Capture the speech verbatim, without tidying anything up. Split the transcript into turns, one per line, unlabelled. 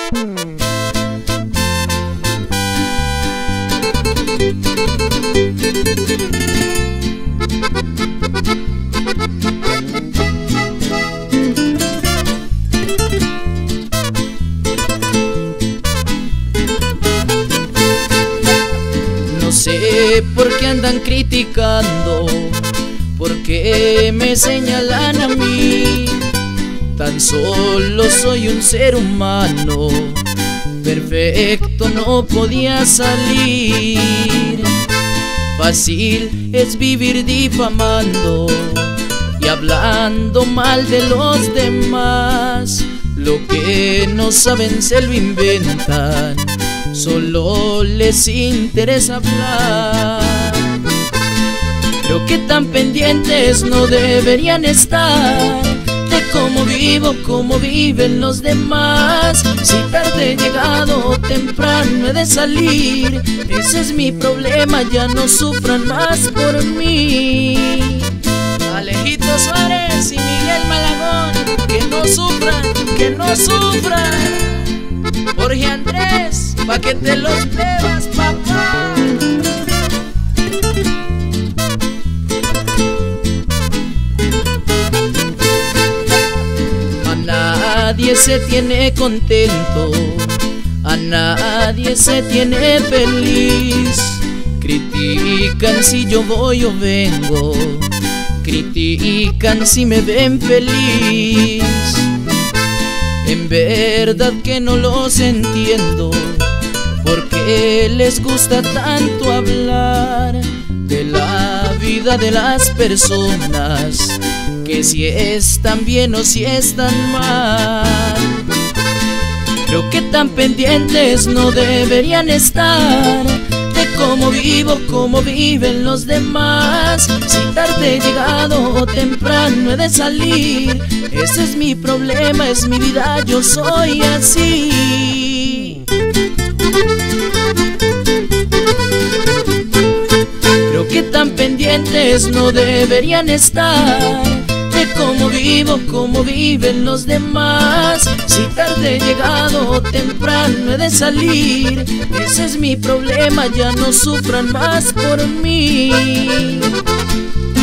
No sé por qué andan criticando, por qué me señalan a mí. Tan solo soy un ser humano, perfecto no podía salir. Fácil es vivir difamando y hablando mal de los demás. Lo que no saben se lo inventan, solo les interesa hablar. Creo que tan pendientes no deberían estar de cómo vivo, cómo viven los demás. Si tarde he llegado o temprano he de salir, ese es mi problema, ya no sufran más por mí. Alejito Suárez y Miguel Malagón, que no sufran, que no sufran. Jorge Andrés, pa' que te los bebas, papá. A nadie se tiene contento, a nadie se tiene feliz. Critican si yo voy o vengo, critican si me ven feliz. En verdad que no los entiendo, porque les gusta tanto hablar de la vida de las personas, que si están bien o si están mal. Creo que tan pendientes no deberían estar de cómo vivo, cómo viven los demás. Si tarde he llegado o temprano he de salir, ese es mi problema, es mi vida, yo soy así. Creo que tan pendientes no deberían estar de cómo vivo, cómo viven los demás. Si tarde he llegado o temprano he de salir, ese es mi problema, ya no sufran más por mí.